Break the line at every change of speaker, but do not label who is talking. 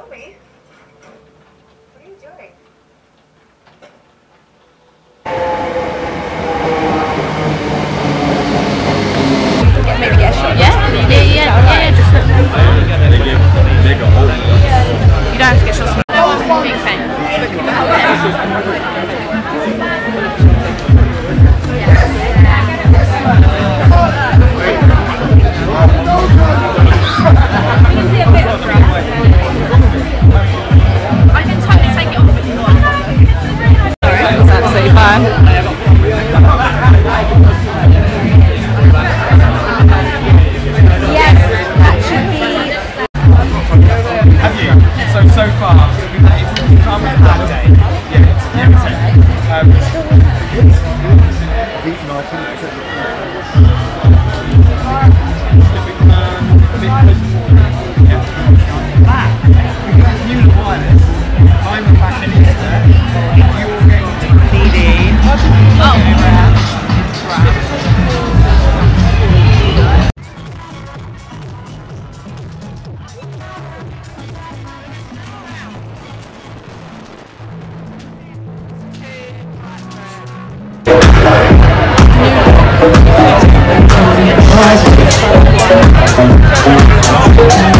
me. What are you doing? Maybe get a shot. Yeah, just look. They go home. You don't have to get shots from the big pen. I can totally take it off if you want. Sorry, that's absolutely fine. Yes, that should be.
Have you? So far, if you come on that day, Newlook Wireless, I'm a fashionista, you're going to PD.
Oh.